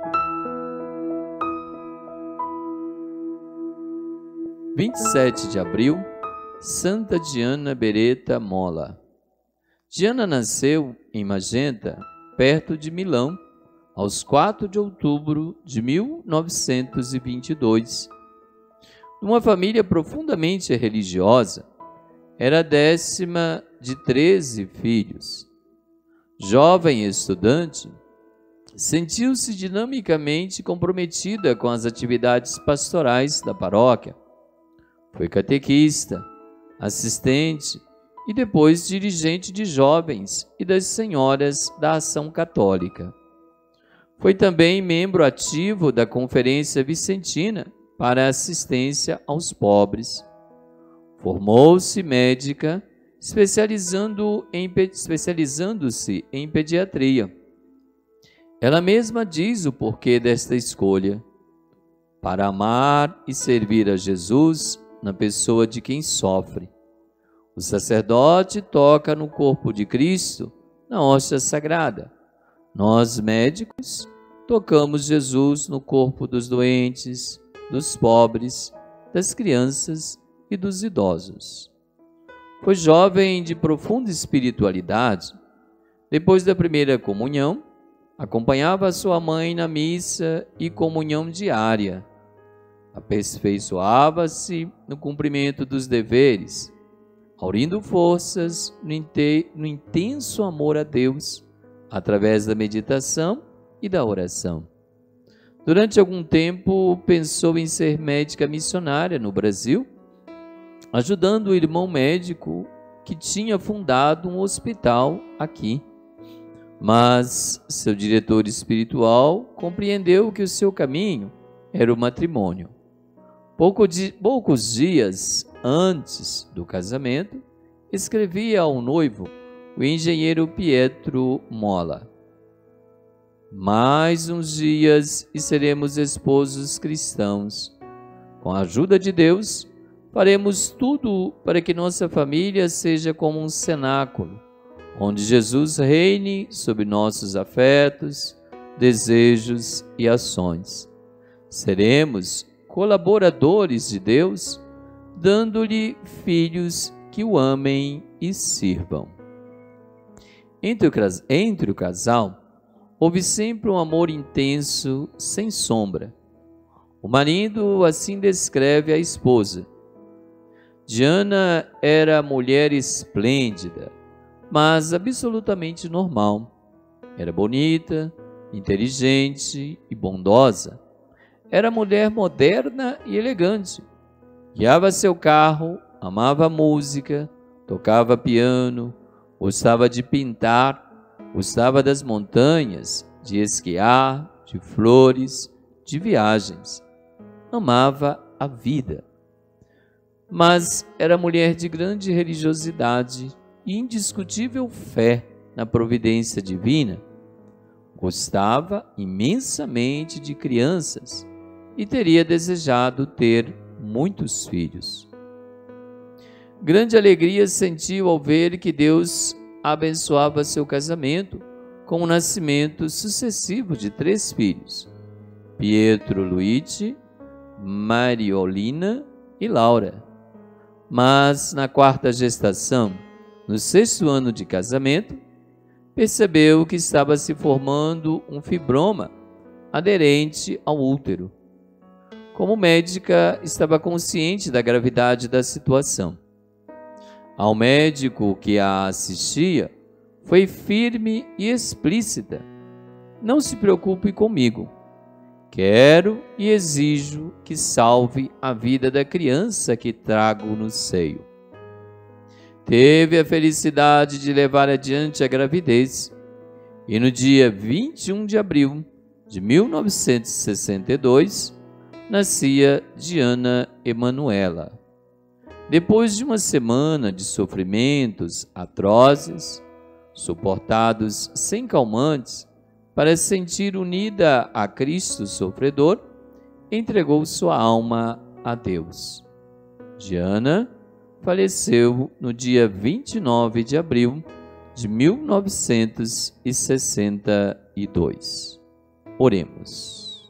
27 de abril, Santa Diana Beretta Molla. Diana nasceu em Magenta, perto de Milão, aos 4 de outubro de 1922. Numa família profundamente religiosa, era a 10ª de 13 filhos. Jovem estudante, sentiu-se dinamicamente comprometida com as atividades pastorais da paróquia. Foi catequista, assistente e depois dirigente de jovens e das senhoras da Ação Católica. Foi também membro ativo da Conferência Vicentina para assistência aos pobres. Formou-se médica, especializando-se em pediatria. Ela mesma diz o porquê desta escolha: para amar e servir a Jesus na pessoa de quem sofre. O sacerdote toca no corpo de Cristo, na hóstia sagrada. Nós, médicos, tocamos Jesus no corpo dos doentes, dos pobres, das crianças e dos idosos. Foi jovem de profunda espiritualidade. Depois da primeira comunhão, acompanhava sua mãe na missa e comunhão diária. Aperfeiçoava-se no cumprimento dos deveres, aurindo forças no intenso amor a Deus, através da meditação e da oração. Durante algum tempo, pensou em ser médica missionária no Brasil, ajudando o irmão médico que tinha fundado um hospital aqui. Mas seu diretor espiritual compreendeu que o seu caminho era o matrimônio. Poucos dias antes do casamento, escrevia ao noivo, o engenheiro Pietro Molla: mais uns dias e seremos esposos cristãos. Com a ajuda de Deus, faremos tudo para que nossa família seja como um cenáculo, onde Jesus reine sobre nossos afetos, desejos e ações. Seremos colaboradores de Deus, dando-lhe filhos que o amem e sirvam. Entre o casal, houve sempre um amor intenso, sem sombra. O marido assim descreve a esposa: Diana era mulher esplêndida, mas absolutamente normal. Era bonita, inteligente e bondosa. Era mulher moderna e elegante. Guiava seu carro, amava música, tocava piano, gostava de pintar, gostava das montanhas, de esquiar, de flores, de viagens. Amava a vida. Mas era mulher de grande religiosidade e indiscutível fé na providência divina. Gostava imensamente de crianças e teria desejado ter muitos filhos. Grande alegria sentiu ao ver que Deus abençoava seu casamento com o nascimento sucessivo de 3 filhos: Pietro Luigi, Mariolina e Laura. Mas na 4ª gestação, no 6º ano de casamento, percebeu que estava se formando um fibroma aderente ao útero. Como médica, estava consciente da gravidade da situação. Ao médico que a assistia, foi firme e explícita: não se preocupe comigo. Quero e exijo que salve a vida da criança que trago no seio. Teve a felicidade de levar adiante a gravidez e no dia 21 de abril de 1962, nascia Diana Emanuela. Depois de uma semana de sofrimentos atrozes, suportados sem calmantes, para se sentir unida a Cristo sofredor, entregou sua alma a Deus. Diana faleceu no dia 29 de abril de 1962. Oremos.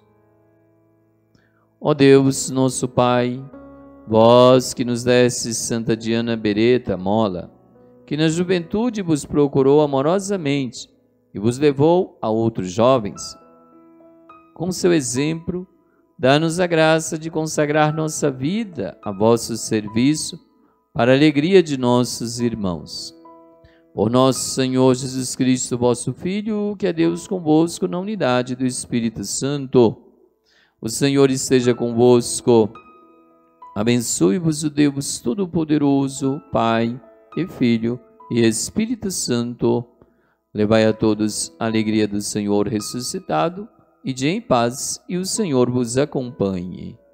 Ó Deus, nosso Pai, vós que nos destes Santa Diana Beretta Mola, que na juventude vos procurou amorosamente e vos levou a outros jovens, com seu exemplo, dá-nos a graça de consagrar nossa vida a vosso serviço para a alegria de nossos irmãos. Por nosso Senhor Jesus Cristo, vosso Filho, que é Deus convosco na unidade do Espírito Santo. O Senhor esteja convosco. Abençoe-vos o Deus Todo-Poderoso, Pai e Filho e Espírito Santo. Levai a todos a alegria do Senhor ressuscitado, e de em paz, e o Senhor vos acompanhe.